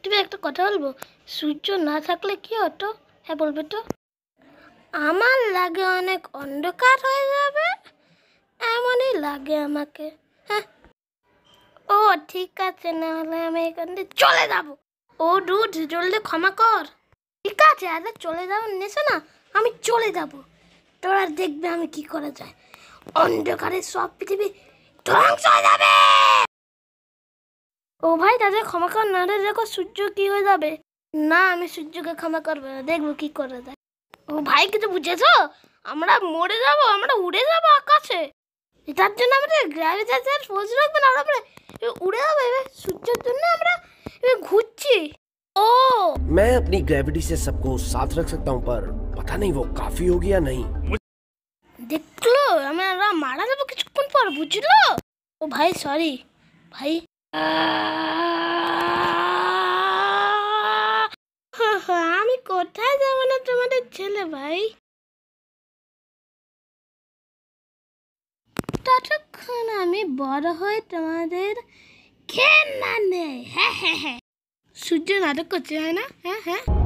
তুমি একটা কথা বলবো, সূর্য না থাকলে কি হতো? হ্যাঁ বলবে তো। আমার লাগে অনেক অন্ধকার হয়ে যাবে, এমনই লাগে আমাকে। হ্যাঁ, ও ঠিক আছে, নাহলে আমি এখান থেকে চলে যাবো। ও ডুড, জলদি ক্ষমা কর। ঠিক আছে, আরে চলে যাবো নেছে না, আমি চলে যাব। তোরা দেখবে আমি কি করে যায়, অন্ধকারে সব পৃথিবী ধ্বংস হয়ে যাবে। ও ভাই, তাদের ক্ষমা কর, না দেখো সূর্য কি হয়ে যাবে। না, আমি সূর্যকে ক্ষমা করবো না, দেখবো কি করে যায়। ও ভাই, কিছু বুঝেছো? আমরা মরে যাব, আমরা উড়ে যাব আকাশে। এটার জন্য আমাদের গ্র্যাভিটেশন ফোর্স রাখবে না, আমরা উড়ে যাবো। সূর্যের জন্য আমরা ঘুরছি। ও मैं अपनी ग्रेविटी से सबको साथ रख सकता हूँ, पर पता नहीं वो काफी होगी या नहीं। দেখলো, আমরা মারা যাবো কিছুক্ষণ পর, বুঝলো? ও ভাই সরি ভাই। আমি কোথায় যাবো না তোমাদের ছেলে ভাই। ততক্ষণ আমি বড় হয়ে তোমাদের খেয়ে না নেই। হ্যাঁ হ্যাঁ হ্যাঁ, সূর্য নাটক করছে, হয় না? হ্যাঁ হ্যাঁ।